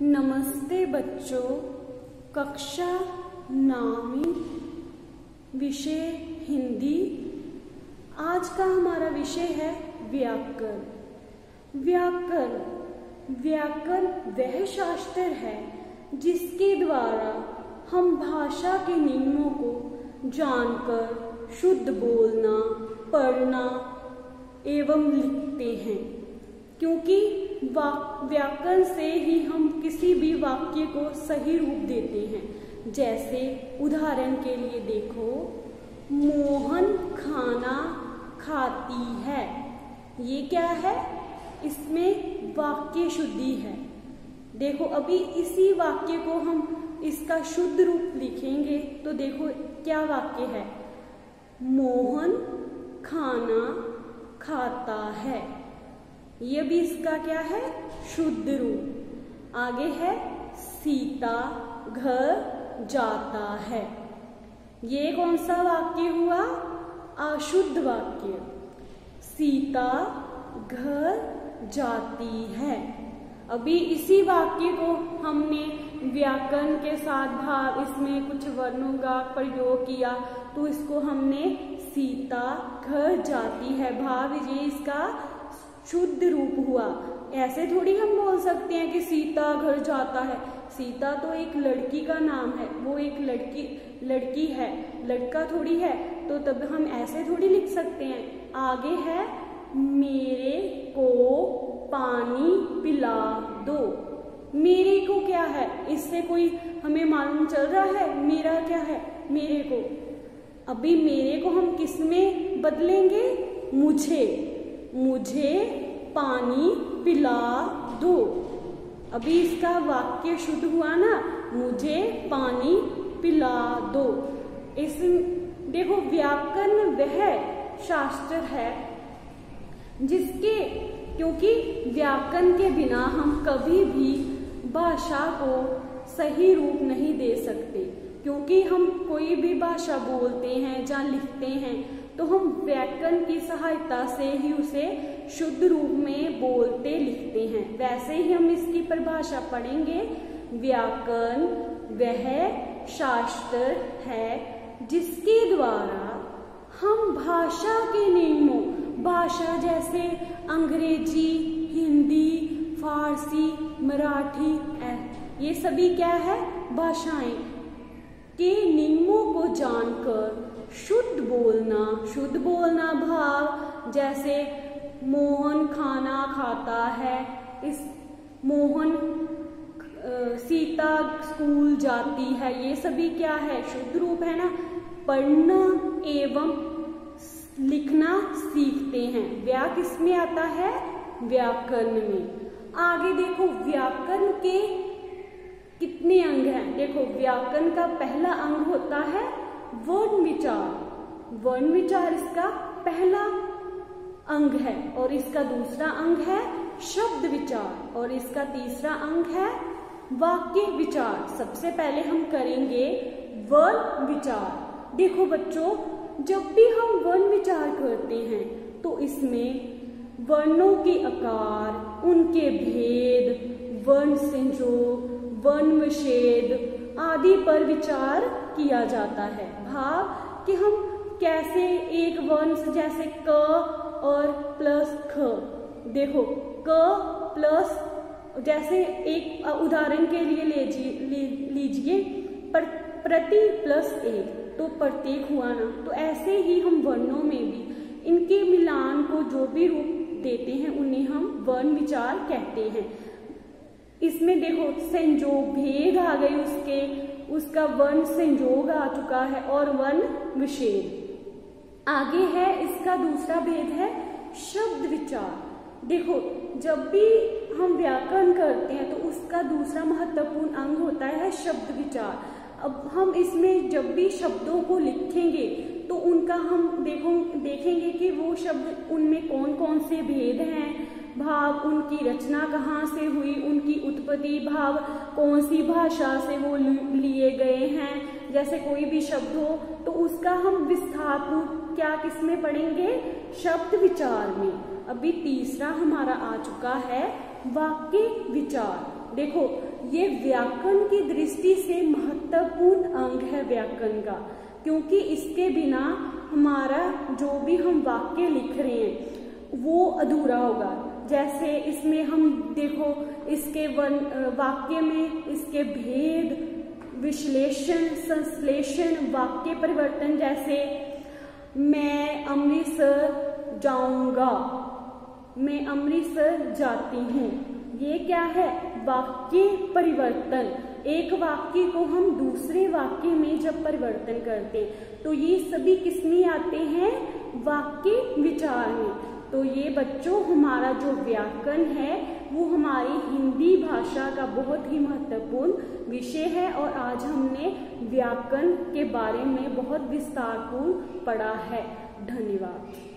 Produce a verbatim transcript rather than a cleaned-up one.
नमस्ते बच्चों, कक्षा नौवीं, विषय हिंदी। आज का हमारा विषय है व्याकरण। व्याकरण व्याकरण वह शास्त्र है जिसके द्वारा हम भाषा के नियमों को जानकर शुद्ध बोलना, पढ़ना एवं लिखते हैं, क्योंकि व्याकरण से ही हम किसी भी वाक्य को सही रूप देते हैं। जैसे उदाहरण के लिए देखो, मोहन खाना खाती है। ये क्या है? इसमें वाक्य शुद्धि है। देखो, अभी इसी वाक्य को हम इसका शुद्ध रूप लिखेंगे तो देखो क्या वाक्य है। मोहन खाना खाता है। ये भी इसका क्या है? शुद्ध रूप। आगे है सीता घर जाता है। ये कौन सा वाक्य हुआ? अशुद्ध वाक्य। सीता घर जाती है। अभी इसी वाक्य को हमने व्याकरण के साथ भाव, इसमें कुछ वर्णों का प्रयोग किया तो इसको हमने सीता घर जाती है भाव, ये इसका शुद्ध रूप हुआ। ऐसे थोड़ी हम बोल सकते हैं कि सीता घर जाता है। सीता तो एक लड़की का नाम है, वो एक लड़की लड़की है, लड़का थोड़ी है। तो तब हम ऐसे थोड़ी लिख सकते हैं। आगे है मेरे को पानी पिला दो। मेरे को क्या है? इससे कोई हमें मालूम चल रहा है? मेरा क्या है? मेरे को। अभी मेरे को हम किस में बदलेंगे? मुझे। मुझे पानी पिला दो। अभी इसका वाक्य शुद्ध हुआ ना, मुझे पानी पिला दो। इस देखो, व्याकरण वह शास्त्र है जिसके क्योंकि व्याकरण के बिना हम कभी भी भाषा को सही रूप नहीं दे सकते। क्योंकि हम कोई भी भाषा बोलते हैं या लिखते हैं तो हम व्याकरण की सहायता से ही उसे शुद्ध रूप में बोलते लिखते हैं। वैसे ही हम इसकी परिभाषा पढ़ेंगे। व्याकरण वह शास्त्र है जिसके द्वारा हम भाषा के नियमों, भाषा जैसे अंग्रेजी, हिंदी, फारसी, मराठी, ये सभी क्या है? भाषाएं के नियमों को जानकर शुद्ध बोलना। शुद्ध बोलना भाव, जैसे मोहन खाना खाता है, इस मोहन सीता स्कूल जाती है, ये सभी क्या है? शुद्ध रूप है ना। पढ़ना एवं लिखना सीखते हैं। व्या किसमें आता है? व्याकरण में। आगे देखो, व्याकरण के कितने अंग हैं? देखो, व्याकरण का पहला अंग होता है वर्ण विचार। वर्ण विचार इसका पहला अंग है। और इसका दूसरा अंग है शब्द विचार। और इसका तीसरा अंग है वाक्य विचार। सबसे पहले हम करेंगे वर्ण विचार। देखो बच्चों, जब भी हम वर्ण विचार करते हैं तो इसमें वर्णों के आकार, उनके भेद, वर्ण संयोग, वर्ण विच्छेद आदि पर विचार किया जाता है। भाव कि हम कैसे एक वर्ण से, जैसे क और प्लस ख, देखो क प्लस, जैसे एक उदाहरण के लिए लीजिए पर, प्रति प्लस एक तो प्रत्येक हुआ ना। तो ऐसे ही हम वर्णों में भी इनके मिलान को जो भी रूप देते हैं उन्हें हम वर्ण विचार कहते हैं। इसमें देखो संयोग, भेद आ गई, उसके उसका वर्ण संयोग आ चुका है और वर्ण विच्छेद। आगे है इसका दूसरा भेद है शब्द विचार। देखो, जब भी हम व्याकरण करते हैं तो उसका दूसरा महत्वपूर्ण अंग होता है शब्द विचार। अब हम इसमें जब भी शब्दों को लिखेंगे तो उनका हम देखो देखेंगे कि वो शब्द, उनमें कौन कौन से भेद हैं, भाव, उनकी रचना कहाँ से हुई, उनकी उत्पत्ति, भाव कौन सी भाषा से वो लिए गए हैं। जैसे कोई भी शब्द हो तो उसका हम विस्तारपूर्वक क्या किसमें पढ़ेंगे? शब्द विचार में। अभी तीसरा हमारा आ चुका है वाक्य विचार। देखो ये व्याकरण की दृष्टि से महत्वपूर्ण अंग है व्याकरण का, क्योंकि इसके बिना हमारा जो भी हम वाक्य लिख रहे हैं वो अधूरा होगा। जैसे इसमें हम देखो इसके वन वाक्य में इसके भेद, विश्लेषण, संश्लेषण, वाक्य परिवर्तन, जैसे मैं अमृतसर जाऊंगा, मैं अमृतसर जाती हूँ, ये क्या है? वाक्य परिवर्तन। एक वाक्य को हम दूसरे वाक्य में जब परिवर्तन करते हैं तो ये सभी किसमें आते हैं? वाक्य विचार में। तो ये बच्चों हमारा जो व्याकरण है वो हमारी हिंदी भाषा का बहुत ही महत्वपूर्ण विषय है और आज हमने व्याकरण के बारे में बहुत विस्तारपूर्ण पढ़ा है। धन्यवाद।